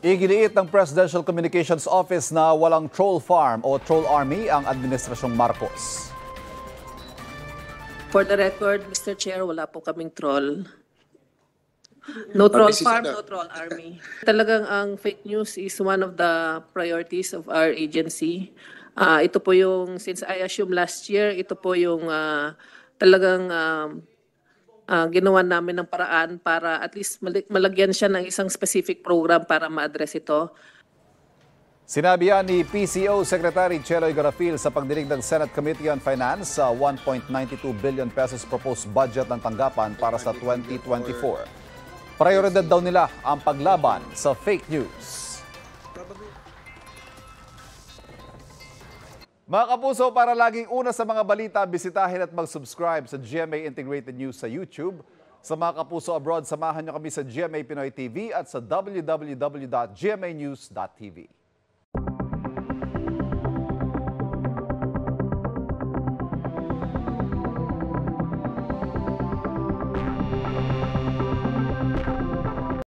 Iginiit ng Presidential Communications Office na walang troll farm o troll army ang administrasyong Marcos. For the record, Mr. Chair, wala po kaming troll. No troll farm, no troll army. Talagang ang fake news is one of the priorities of our agency. Ito po yung, since I assume last year, ito po yung talagang ginawa namin ng paraan para at least malagyan siya ng isang specific program para ma-address ito. Sinabi yan ni PCO Secretary Cheloy Garafil sa pagdinig ng Senate Committee on Finance sa 1.92 billion pesos proposed budget ng tanggapan para sa 2024. Prioridad daw nila ang paglaban sa fake news. Mga kapuso, para laging una sa mga balita, bisitahin at mag-subscribe sa GMA Integrated News sa YouTube. Sa mga kapuso abroad, samahan niyo kami sa GMA Pinoy TV at sa www.gmanews.tv.